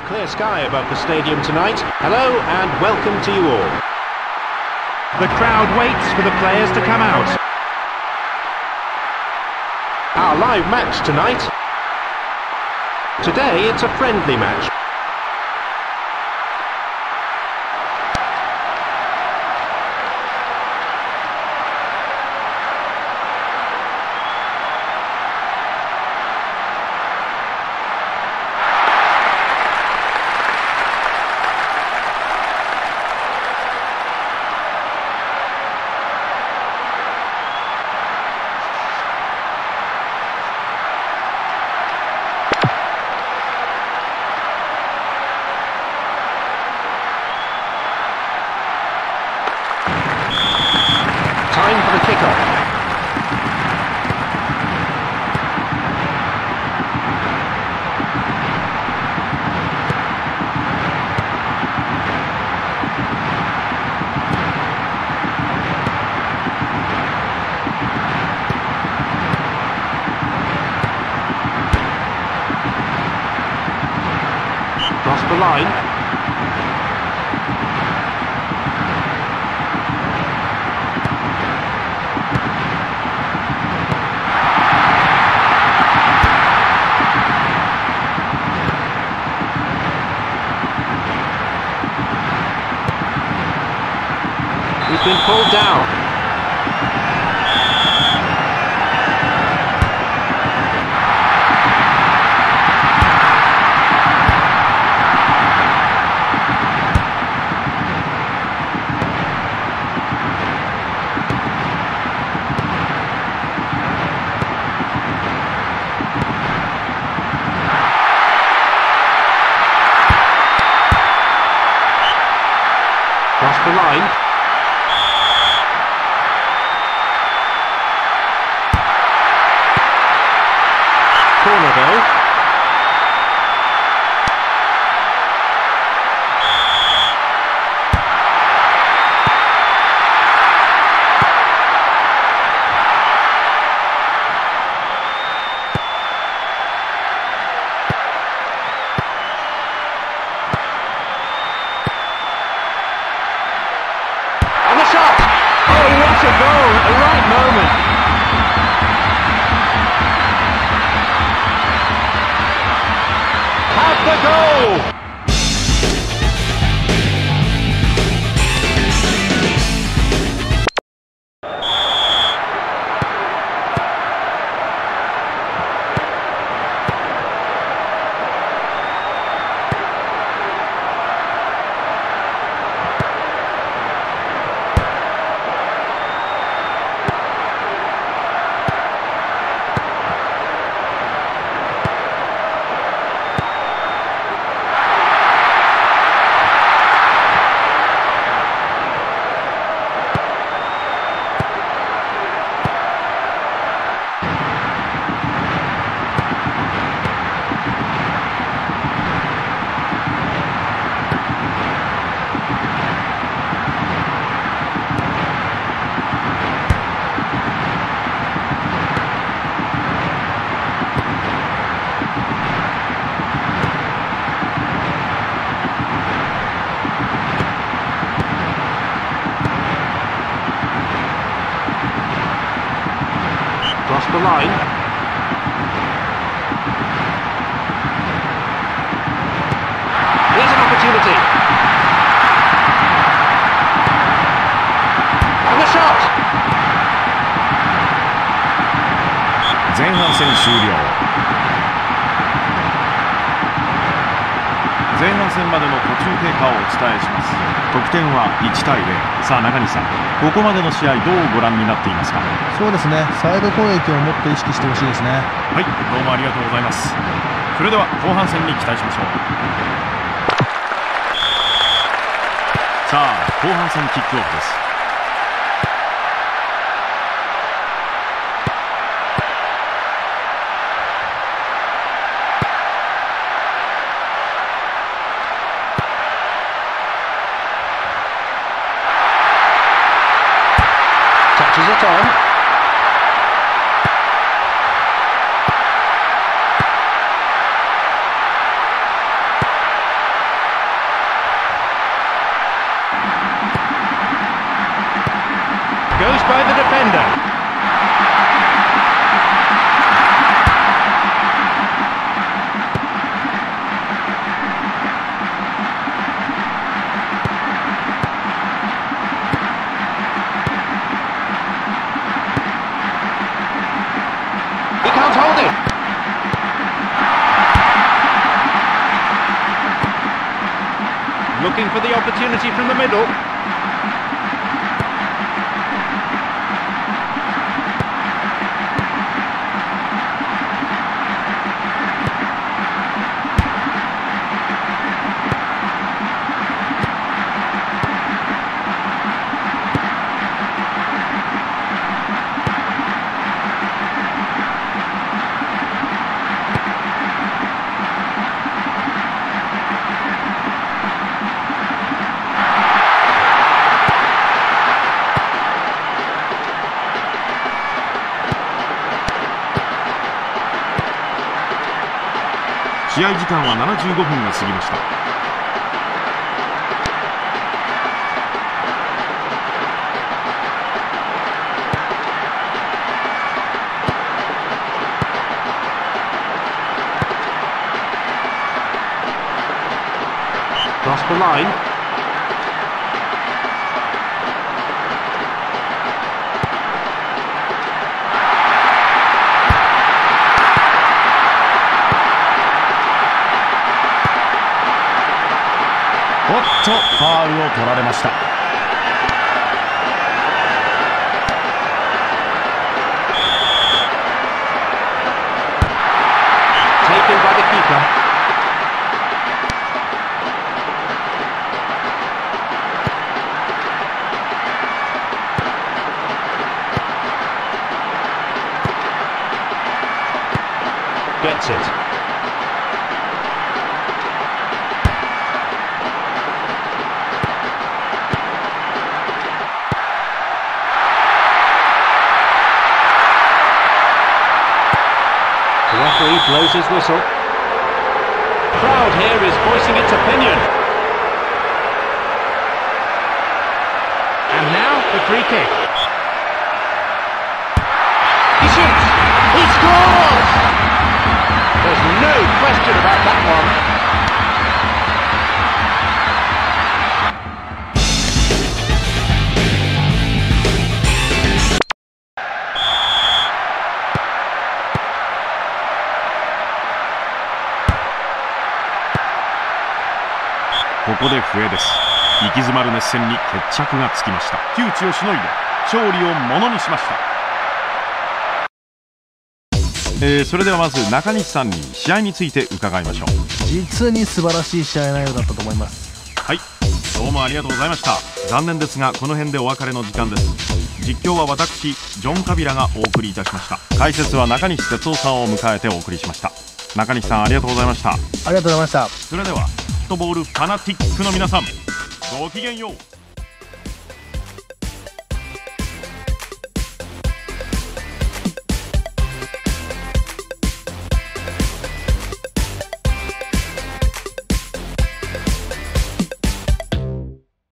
Clear sky above the stadium tonight. Hello and welcome to you all. The crowd waits for the players to come out. Our live match tonight. Today it's a friendly match. Time for the kickoff. Cross the line. He's been pulled down. Cross the line. Corner though. And the shot! Oh, what a goal at the right moment! The goal! Cross the line. Here's an opportunity. And the shot! 前半戦終了。前半戦までの途中経過をお伝えします。得点は1対0。さあ中西さん、ここまでの試合どうご覧になっていますか？ そうですね、サイド攻撃をもっと意識してほしいですね。 はい、どうもありがとうございます。それでは後半戦に期待しましょう。さあ後半戦キックオフです。 Touches it on. can't hold it. Looking for the opportunity from the middle. 試合時間は75分が過ぎました。 Cross the line. おっとファウルを取られました。 Taken by the keeper. Gets it. The referee blows his whistle. Crowd here is voicing its opinion. And now the free kick. He shoots. He scores! There's no question about that one. ここで笛です。息詰まる熱戦に決着がつきました。窮地をしのいで勝利をものにしました。それではまず中西さんに試合について伺いましょう。 実に素晴らしい試合内容だったと思います。 はい、どうもありがとうございました。残念ですがこの辺でお別れの時間です。実況は私ジョン・カビラがお送りいたしました。解説は中西哲夫さんを迎えてお送りしました。中西さんありがとうございました。 ありがとうございました。 それではフットボールファナティックの皆さん、ごきげんよう。